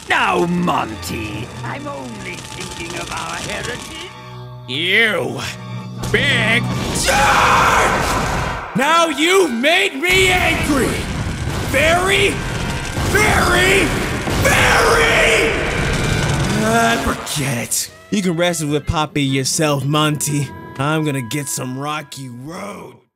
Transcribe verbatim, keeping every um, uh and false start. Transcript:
Now, Monty, I'm only thinking of our heritage. You big jerk! Now you've made me angry! Very, very, very! Uh, forget it. You can wrestle with Poppy yourself, Monty. I'm gonna get some Rocky Road.